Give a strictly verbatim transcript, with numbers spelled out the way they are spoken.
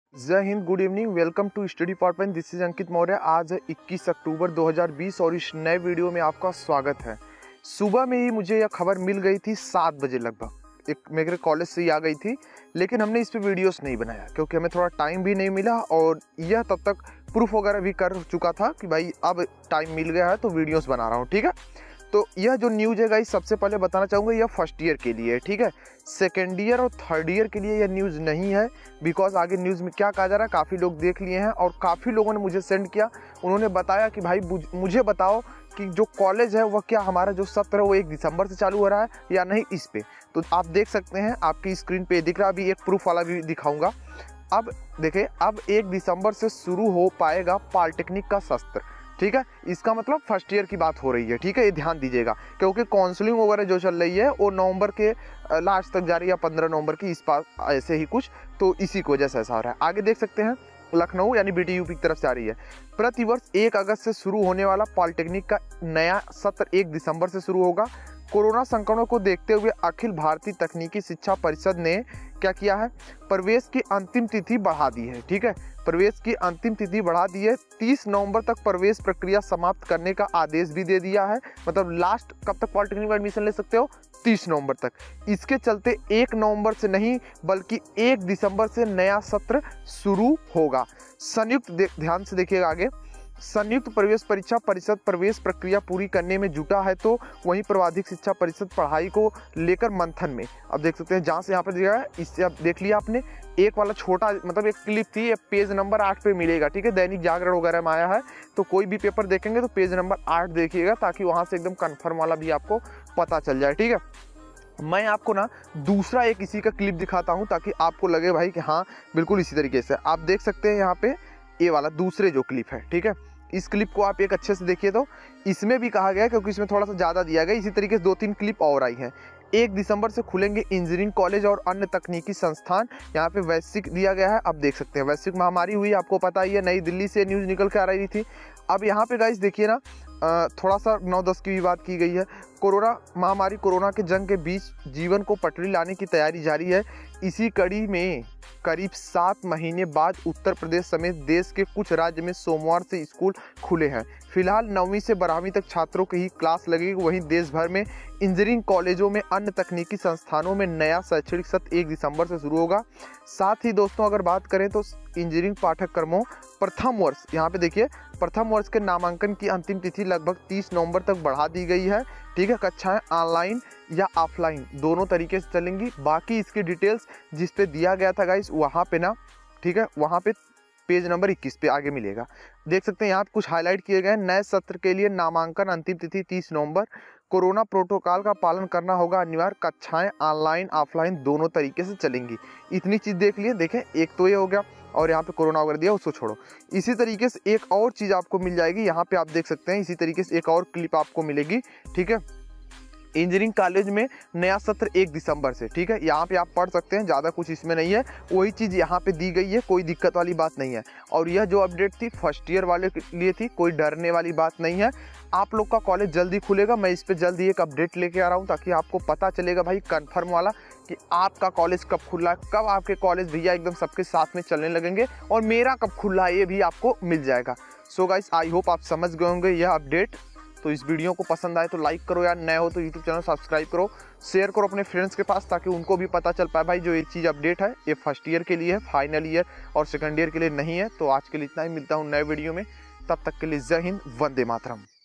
जय Hind, good evening, welcome to study point. This is Ankit Maurya. आज है इक्कीस अक्टूबर दो हज़ार बीस और इस नए वीडियो में आपका स्वागत है। सुबह में ही मुझे यह खबर मिल गई थी सात बजे लगभग, एक मेरे कॉलेज से ही आ गई थी, लेकिन हमने इस पे वीडियोस नहीं बनाया क्योंकि हमें थोड़ा टाइम भी नहीं मिला और यह तब तक प्रूफ वगैरह भी कर चुका था कि भाई अब टाइम मिल गया है तो वीडियोस बना रहा हूँ। ठीक है, तो यह जो न्यूज़ है गाइस, सबसे पहले बताना चाहूँगा यह फर्स्ट ईयर के लिए है। ठीक है, सेकेंड ईयर और थर्ड ईयर के लिए यह न्यूज़ नहीं है, बिकॉज आगे न्यूज़ में क्या कहा जा रहा है काफ़ी लोग देख लिए हैं और काफ़ी लोगों ने मुझे सेंड किया। उन्होंने बताया कि भाई मुझे बताओ कि जो कॉलेज है वह क्या हमारा जो सत्र है वो एक दिसंबर से चालू हो रहा है या नहीं इस पे। तो आप देख सकते हैं, आपकी स्क्रीन पे दिख रहा है, अभी एक प्रूफ वाला भी दिखाऊंगा। अब देखिए, अब एक दिसंबर से शुरू हो पाएगा पॉलिटेक्निक का सत्र। ठीक है, इसका मतलब फर्स्ट ईयर की बात हो रही है। ठीक है, ये ध्यान दीजिएगा क्योंकि काउंसलिंग वगैरह जो चल रही है वो नवंबर के लास्ट तक जारी या पंद्रह नवंबर की इस पास ऐसे ही कुछ, तो इसी की वजह से ऐसा हो रहा है। आगे देख सकते हैं, लखनऊ यानी बी टी यू पी की तरफ से आ रही है। प्रतिवर्ष एक अगस्त से शुरू होने वाला पॉलिटेक्निक का नया सत्र एक दिसंबर से शुरू होगा। कोरोना संक्रमण को देखते हुए अखिल भारतीय तकनीकी शिक्षा परिषद ने क्या किया है, प्रवेश की अंतिम तिथि बढ़ा दी है। ठीक है, प्रवेश की अंतिम तिथि बढ़ा दी है, तीस नवंबर तक प्रवेश प्रक्रिया समाप्त करने का आदेश भी दे दिया है। मतलब लास्ट कब तक पॉलिटेक्निक में एडमिशन ले सकते हो, तीस नवंबर तक। इसके चलते एक नवंबर से नहीं बल्कि एक दिसंबर से नया सत्र शुरू होगा। संयुक्त ध्यान से देखिएगा आगे, संयुक्त प्रवेश परीक्षा परिषद प्रवेश प्रक्रिया पूरी करने में जुटा है, तो वहीं प्रावधिक शिक्षा परिषद पढ़ाई को लेकर मंथन में। अब देख सकते हैं जहाँ से यहाँ पर दिया है, इससे अब देख लिया आपने। एक वाला छोटा मतलब एक क्लिप थी, ये पेज नंबर आठ पे मिलेगा। ठीक है, दैनिक जागरण वगैरह में आया है, तो कोई भी पेपर देखेंगे तो पेज नंबर आठ देखिएगा ताकि वहाँ से एकदम कन्फर्म वाला भी आपको पता चल जाए। ठीक है, मैं आपको ना दूसरा एक इसी का क्लिप दिखाता हूँ ताकि आपको लगे भाई कि हाँ बिल्कुल इसी तरीके से। आप देख सकते हैं यहाँ पे ये वाला दूसरे जो क्लिप है। ठीक है, इस क्लिप को आप एक अच्छे से देखिए, तो इसमें भी कहा गया है क्योंकि इसमें थोड़ा सा ज़्यादा दिया गया। इसी तरीके से दो तीन क्लिप और आई हैं। एक दिसंबर से खुलेंगे इंजीनियरिंग कॉलेज और अन्य तकनीकी संस्थान। यहाँ पे वैश्विक दिया गया है। अब देख सकते हैं, वैश्विक महामारी हुई, आपको पता ही है, नई दिल्ली से न्यूज़ निकल के आ रही थी। अब यहाँ पे गाइस देखिए ना, थोड़ा सा नौ दस की भी बात की गई है। कोरोना महामारी, कोरोना के जंग के बीच जीवन को पटरी लाने की तैयारी जारी है। इसी कड़ी में करीब सात महीने बाद उत्तर प्रदेश समेत देश के कुछ राज्य में सोमवार से स्कूल खुले हैं। फिलहाल नौवीं से बारहवीं तक छात्रों की ही क्लास लगेगी। वहीं देश भर में इंजीनियरिंग कॉलेजों में अन्य तकनीकी संस्थानों में नया शैक्षणिक सत्र एक दिसंबर से शुरू होगा। साथ ही दोस्तों अगर बात करें तो इंजीनियरिंग पाठ्यक्रमों प्रथम वर्ष, यहाँ पे देखिए, प्रथम वर्ष के नामांकन की अंतिम तिथि लगभग तीस नवंबर तक बढ़ा दी गई है। ठीक है, कक्षाएं ऑनलाइन या ऑफलाइन दोनों तरीके से चलेंगी। बाकी इसकी डिटेल्स जिस पे दिया गया था गाइस वहाँ पे ना, ठीक है, वहाँ पे पेज नंबर इक्कीस पे आगे मिलेगा। देख सकते हैं यहाँ पे कुछ हाईलाइट किए गए हैं। नए सत्र के लिए नामांकन अंतिम तिथि तीस नवंबर। कोरोना प्रोटोकॉल का पालन करना होगा अनिवार्य। कक्षाएं ऑनलाइन ऑफलाइन दोनों तरीके से चलेंगी। इतनी चीज़ देख लिए। देखें, एक तो ये हो गया और यहाँ पे कोरोना वगैरह दिया, उसको छोड़ो। इसी तरीके से एक और चीज़ आपको मिल जाएगी, यहाँ पे आप देख सकते हैं। इसी तरीके से एक और क्लिप आपको मिलेगी। ठीक है, इंजीनियरिंग कॉलेज में नया सत्र एक दिसंबर से। ठीक है, यहाँ पे आप पढ़ सकते हैं, ज़्यादा कुछ इसमें नहीं है, वही चीज़ यहाँ पे दी गई है, कोई दिक्कत वाली बात नहीं है। और यह जो अपडेट थी फर्स्ट ईयर वाले के लिए थी, कोई डरने वाली बात नहीं है। आप लोग का कॉलेज जल्दी खुलेगा, मैं इस पर जल्दी एक अपडेट लेके आ रहा हूँ ताकि आपको पता चलेगा भाई कन्फर्म वाला कि आपका कॉलेज कब खुला है, कब आपके कॉलेज भैया एकदम सबके साथ में चलने लगेंगे और मेरा कब खुला है ये भी आपको मिल जाएगा। सो गाइस, आई होप आप समझ गए होंगे यह अपडेट। तो इस वीडियो को पसंद आए तो लाइक करो, यार नए हो तो यूट्यूब चैनल सब्सक्राइब करो, शेयर करो अपने फ्रेंड्स के पास ताकि उनको भी पता चल पाए भाई जो ये चीज़ अपडेट है ये फर्स्ट ईयर के लिए है, फाइनल ईयर और सेकंड ईयर के लिए नहीं है। तो आज के लिए इतना ही, मिलता हूँ नए वीडियो में, तब तक के लिए जय हिंद, वंदे मातरम।